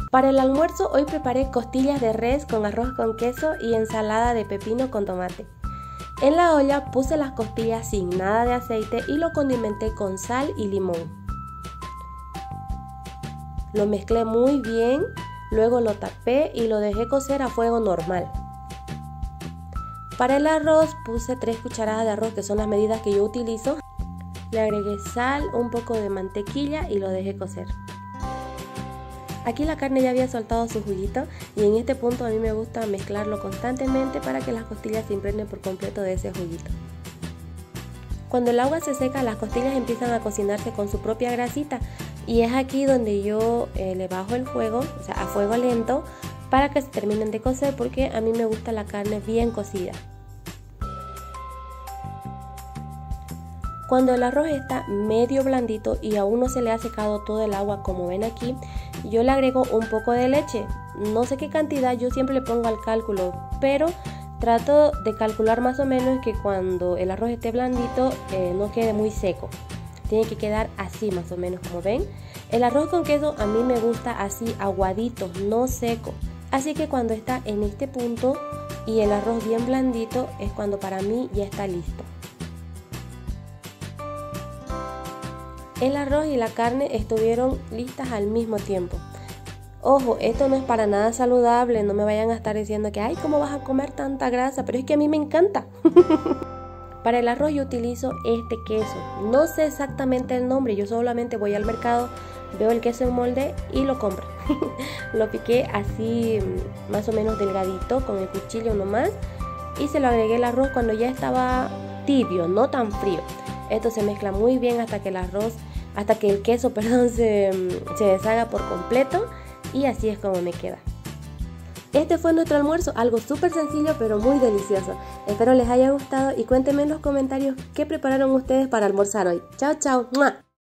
Para el almuerzo hoy preparé costillas de res con arroz con queso y ensalada de pepino con tomate. En la olla puse las costillas sin nada de aceite y lo condimenté con sal y limón. Lo mezclé muy bien, luego lo tapé y lo dejé cocer a fuego normal. Para el arroz puse 3 cucharadas de arroz, que son las medidas que yo utilizo. Le agregué sal, un poco de mantequilla y lo dejé cocer. Aquí la carne ya había soltado su juguito y en este punto a mí me gusta mezclarlo constantemente para que las costillas se impregnen por completo de ese juguito. Cuando el agua se seca, las costillas empiezan a cocinarse con su propia grasita y es aquí donde yo le bajo el fuego, o sea, a fuego lento, para que se terminen de cocer, porque a mí me gusta la carne bien cocida. Cuando el arroz está medio blandito y aún no se le ha secado todo el agua como ven aquí, yo le agrego un poco de leche. No sé qué cantidad, yo siempre le pongo al cálculo, pero trato de calcular más o menos que cuando el arroz esté blandito no quede muy seco. Tiene que quedar así más o menos como ven. El arroz con queso a mí me gusta así aguadito, no seco. Así que cuando está en este punto y el arroz bien blandito es cuando para mí ya está listo. El arroz y la carne estuvieron listas al mismo tiempo. Ojo, esto no es para nada saludable, no me vayan a estar diciendo que ay, ¿cómo vas a comer tanta grasa? Pero es que a mí me encanta. Para el arroz yo utilizo este queso, no sé exactamente el nombre, yo solamente voy al mercado, veo el queso en molde y lo compro. Lo piqué así más o menos delgadito con el cuchillo nomás y se lo agregué al arroz cuando ya estaba tibio, no tan frío. Esto se mezcla muy bien hasta que el queso se deshaga por completo y así es como me queda. Este fue nuestro almuerzo, algo súper sencillo pero muy delicioso. Espero les haya gustado y cuéntenme en los comentarios qué prepararon ustedes para almorzar hoy. Chao, chao. ¡Mua!